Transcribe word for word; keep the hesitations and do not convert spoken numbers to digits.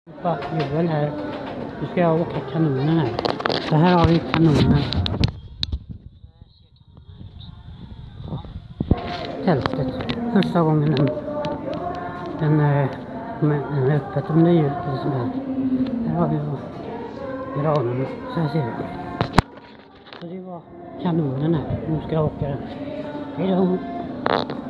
Joel här. Nu ska jag åka kanonen här. Så här har vi kanonen. Tältet. Första gången den, den, den är öppet om det är jul eller sånt här. Här har vi granarna. Så här ser det. Så det var kanonen här. Nu ska jag åka den. Hej då.